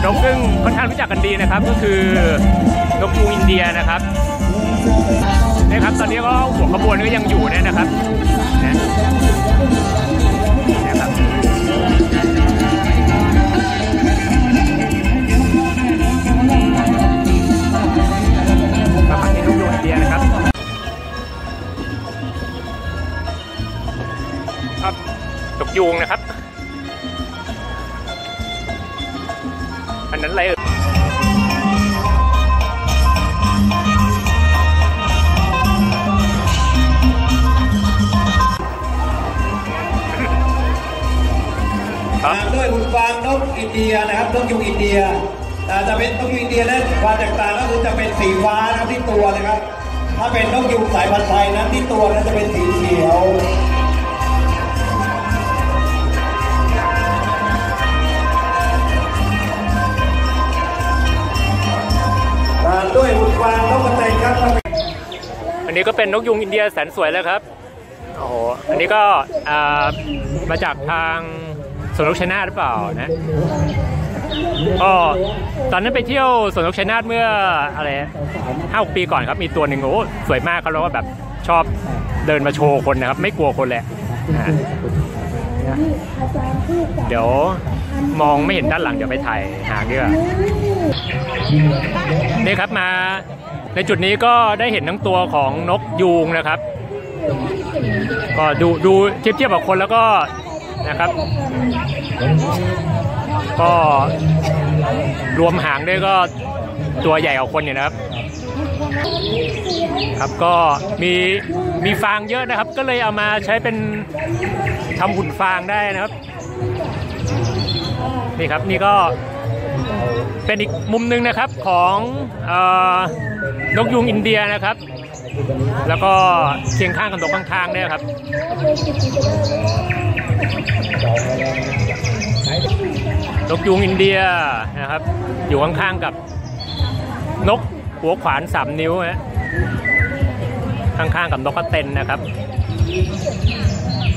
นกซึ่งค่อนข้างรู้จักกันดีนะครับก็คือนกยูงอินเดียนะครับนะครับตอนนี้ก็หัวขบวนก็ยังอยู่เนี่ยนะครับนะครับมาฝั่งที่นกยูงอินเดียนะครับนกยูงนะครับอันนั้นอะไรด้วยหุ่นฟางนกอินเดียนะครับนกยูงอินเดียจะเป็นนกยูงอินเดียนั้นความแตกต่างก็คือจะเป็นสีฟ้านะครับที่ตัวนะครับถ้าเป็นนกยูงสายพันธุ์ไทยนั้นที่ตัวนั้นจะเป็นสีเขียวด้วยหุ่นฟางนกกระเตงครับอันนี้ก็เป็นนกยูงอินเดียแสนสวยแล้วครับโอ้โหอันนี้ก็มาจากทางสวนนกชัยนาทหรือเปล่านะก็ตอนนั้นไปเที่ยวสวนนกชัยนาทเมื่ออะไร5-6 ปีก่อนครับมีตัวหนึ่งโอ้สวยมากเขาแล้วก็แบบชอบเดินมาโชว์คนนะครับไม่กลัวคนแหละเดี๋ยวมองไม่เห็นด้านหลังเดี๋ยวไปถ่ายหางดีกว่านี่ครับมาในจุดนี้ก็ได้เห็นทั้งตัวของนกยูงนะครับก็ดูเทียบกับคนแล้วก็นะครับก็รวมหางด้วยก็ตัวใหญ่กว่าคนเนี่ยนะครับครับก็มีฟางเยอะนะครับก็เลยเอามาใช้เป็นทำหุ่นฟางได้นะครับนี่ครับนี่ก็เป็นอีกมุมหนึ่งนะครับของนกยูงอินเดียนะครับแล้วก็เคียงข้างกับนกข้างๆเนี่ยครับนกยูงอินเดียนะครับอยู่ข้างๆกับนกหัวขวาน3 นิ้วนะข้างๆกับนกกระเต็นนะครับ